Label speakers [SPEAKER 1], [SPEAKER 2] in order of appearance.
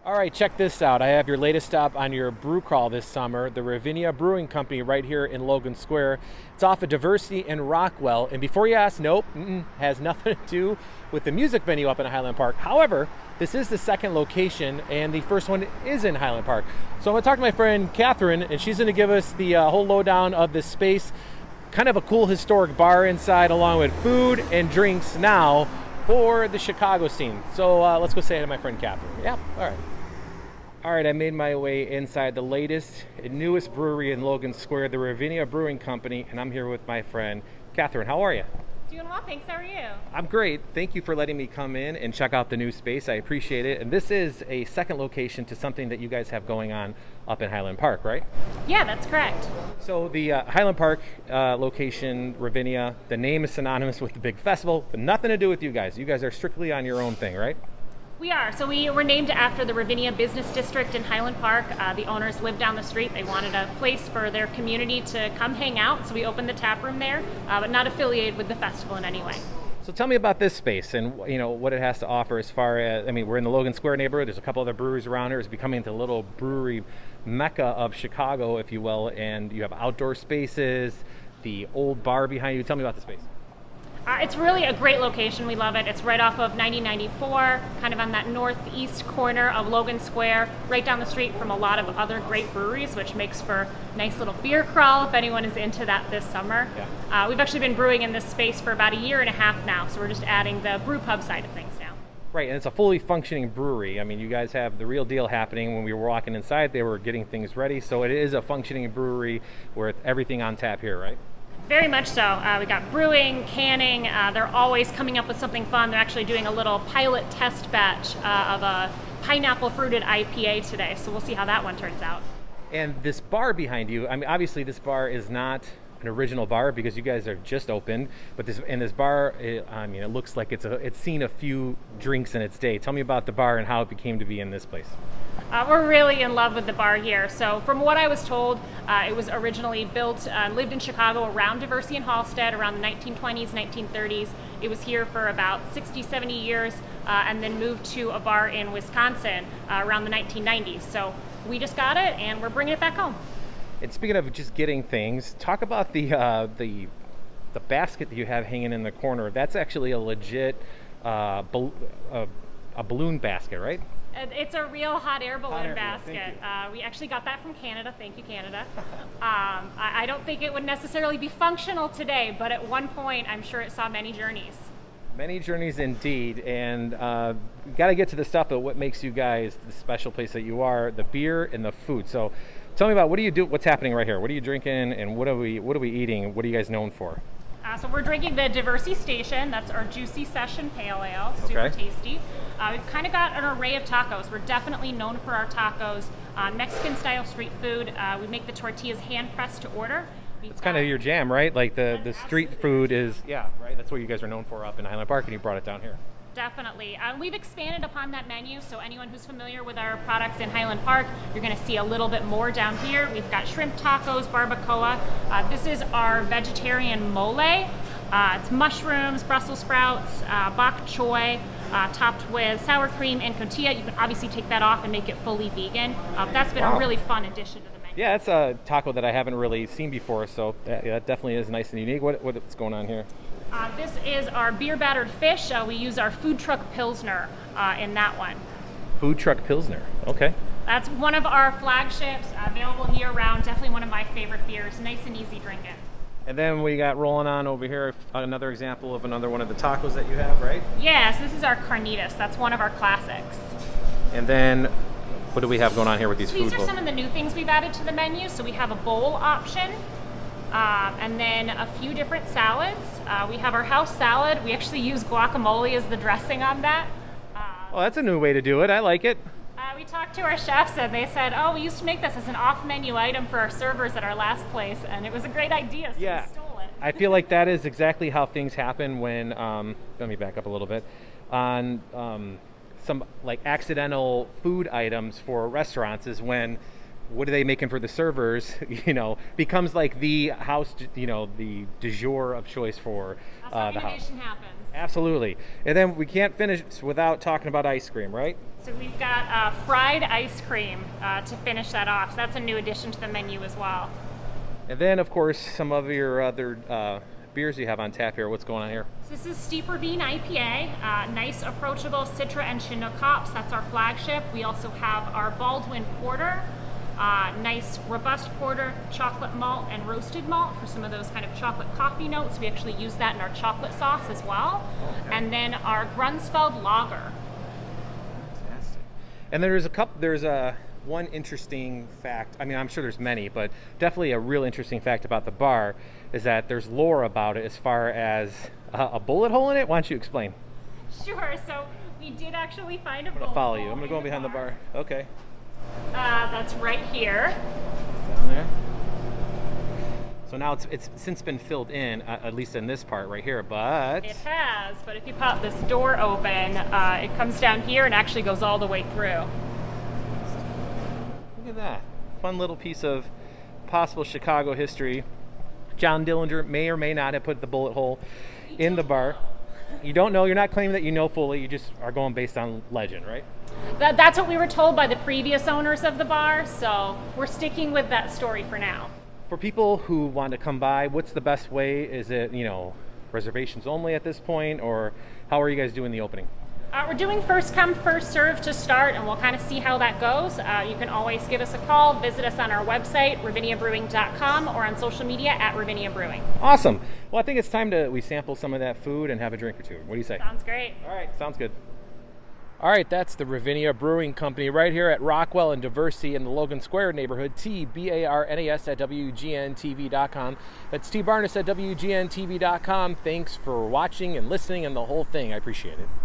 [SPEAKER 1] All right, check this out. I have your latest stop on your brew crawl this summer, the Ravinia Brewing Company right here in Logan Square. It's off of Diversity and Rockwell. And before you ask, nope, has nothing to do with the music venue up in Highland Park. However, this is the second location and the first one is in Highland Park. So I'm gonna talk to my friend Catherine and she's gonna give us the whole lowdown of this space. Kind of a cool historic bar inside along with food and drinks now for the Chicago scene. So let's go say hi to my friend Catherine. Yeah, all right. All right, I made my way inside the latest and newest brewery in Logan Square, the Ravinia Brewing Company, and I'm here with my friend Catherine. How are you?
[SPEAKER 2] Doing well, thanks. How are you?
[SPEAKER 1] I'm great. Thank you for letting me come in and check out the new space. I appreciate it. And this is a second location to something that you guys have going on up in Highland Park, right?
[SPEAKER 2] Yeah, that's correct.
[SPEAKER 1] So the Highland Park location, Ravinia, the name is synonymous with the big festival, but nothing to do with you guys. You guys are strictly on your own thing, right?
[SPEAKER 2] We are. So we were named after the Ravinia Business District in Highland Park. The owners lived down the street. They wanted a place for their community to come hang out, so we opened the tap room there, but not affiliated with the festival in any way.
[SPEAKER 1] So tell me about this space and what it has to offer as far as, we're in the Logan Square neighborhood. There's a couple other breweries around here. It's becoming the little brewery mecca of Chicago, if you will, and you have outdoor spaces, the old bar behind you. Tell me about the space.
[SPEAKER 2] It's really a great location. We love it. It's right off of 9094, kind of on that northeast corner of Logan Square, right down the street from a lot of other great breweries, which makes for a nice little beer crawl if anyone is into that this summer. Yeah. We've actually been brewing in this space for about a year and a half now, so we're just adding the brew pub side of things now.
[SPEAKER 1] Right, and it's a fully functioning brewery. I mean, you guys have the real deal happening. When we were walking inside, they were getting things ready, so it is a functioning brewery with everything on tap here, right?
[SPEAKER 2] Very much so. We got brewing, canning. They're always coming up with something fun. They're actually doing a little pilot test batch of a pineapple fruited IPA today. So we'll see how that one turns out.
[SPEAKER 1] And this bar behind you, obviously this bar is not an original bar because you guys are just opened, but this bar, it looks like it's seen a few drinks in its day. Tell me about the bar and how it became to be in this place.
[SPEAKER 2] We're really in love with the bar here. So from what I was told, it was originally built, lived in Chicago around Diversity and Halstead around the 1920s, 1930s. It was here for about 60, 70 years and then moved to a bar in Wisconsin around the 1990s. So we just got it and we're bringing it back home.
[SPEAKER 1] And speaking of just getting things, talk about the basket that you have hanging in the corner. That's actually a legit a balloon basket, right?
[SPEAKER 2] It's a real hot air balloon basket. We actually got that from Canada. Thank you, Canada. I don't think it would necessarily be functional today, but at one point, I'm sure it saw many journeys.
[SPEAKER 1] Many journeys indeed, and got to get to the stuff of what makes you guys the special place that you are, the beer and the food. So tell me about what do you do, what's happening right here? What are you drinking and what are we eating? What are you guys known for?
[SPEAKER 2] So we're drinking the Diversity Station. That's our Juicy Session Pale Ale, super tasty. We've kind of got an array of tacos. We're definitely known for our tacos, Mexican style street food. We make the tortillas hand pressed to order.
[SPEAKER 1] It's kind of your jam, right? Like the street food is, yeah, right? That's what you guys are known for up in Highland Park and you brought it down here.
[SPEAKER 2] Definitely. We've expanded upon that menu, so anyone who's familiar with our products in Highland Park, you're going to see a little bit more down here. We've got shrimp tacos, barbacoa. This is our vegetarian mole. It's mushrooms, Brussels sprouts, bok choy, topped with sour cream and cotija. You can obviously take that off and make it fully vegan. That's been a really fun addition to the menu.
[SPEAKER 1] Yeah, it's a taco that I haven't really seen before, so that definitely is nice and unique. What's going on here?
[SPEAKER 2] This is our beer battered fish. We use our food truck Pilsner in that one.
[SPEAKER 1] Food truck Pilsner, okay.
[SPEAKER 2] That's one of our flagships, available year round. Definitely one of my favorite beers. Nice and easy drinking.
[SPEAKER 1] And then we got rolling on over here another example of another one of the tacos that you have, right?
[SPEAKER 2] Yes, this is our carnitas. That's one of our classics.
[SPEAKER 1] And then what do we have going on here with these food bowls?
[SPEAKER 2] These are some of the new things we've added to the menu. So we have a bowl option. And then a few different salads. We have our house salad. We actually use guacamole as the dressing on that.
[SPEAKER 1] Well, that's a new way to do it. I like it.
[SPEAKER 2] We talked to our chefs and they said, oh, we used to make this as an off-menu item for our servers at our last place, and it was a great idea, so we stole it.
[SPEAKER 1] I feel like that is exactly how things happen when, let me back up a little bit, on some like accidental food items for restaurants is when what are they making for the servers, becomes like the house, the du jour of choice for
[SPEAKER 2] the house.
[SPEAKER 1] Happens. Absolutely. And then we can't finish without talking about ice cream, right?
[SPEAKER 2] So we've got fried ice cream to finish that off. So that's a new addition to the menu as well.
[SPEAKER 1] And then, of course, some of your other beers you have on tap here. What's going on here?
[SPEAKER 2] So this is Steep Ravine IPA. Nice, approachable Citra and Chinook hops. That's our flagship. We also have our Baldwin Porter. Nice, robust porter, chocolate malt and roasted malt for some of those kind of chocolate coffee notes. We actually use that in our chocolate sauce as well. Okay. And then our Grunsfeld Lager.
[SPEAKER 1] Fantastic. And there's one interesting fact. I mean, I'm sure there's many, but definitely a real interesting fact about the bar is that there's lore about it as far as a bullet hole in it. Why don't you explain?
[SPEAKER 2] Sure. So we did actually find a bullet hole.
[SPEAKER 1] I'm gonna follow you. I'm gonna go behind the bar. Okay.
[SPEAKER 2] That's right here.
[SPEAKER 1] Down there. So now it's since been filled in, at least in this part right here, but...
[SPEAKER 2] It has, but if you pop this door open, it comes down here and actually goes all the way through.
[SPEAKER 1] Look at that. Fun little piece of possible Chicago history. John Dillinger may or may not have put the bullet hole in the bar. You don't know, you're not claiming that you know fully, you just are going based on legend, right?
[SPEAKER 2] That's what we were told by the previous owners of the bar, so we're sticking with that story for now.
[SPEAKER 1] For people who want to come by, what's the best way? Is it, reservations only at this point, or how are you guys doing the opening?
[SPEAKER 2] We're doing first come, first serve to start, and we'll kind of see how that goes. You can always give us a call, visit us on our website, raviniabrewing.com, or on social media at Ravinia Brewing.
[SPEAKER 1] Awesome. Well, I think it's time we sample some of that food and have a drink or two. What do you say?
[SPEAKER 2] Sounds great.
[SPEAKER 1] All right, sounds good. All right, that's the Ravinia Brewing Company right here at Rockwell and Diversey in the Logan Square neighborhood. TBARNAS at WGNTV.com. That's TBarness at WGNTV.com. Thanks for watching and listening and the whole thing. I appreciate it.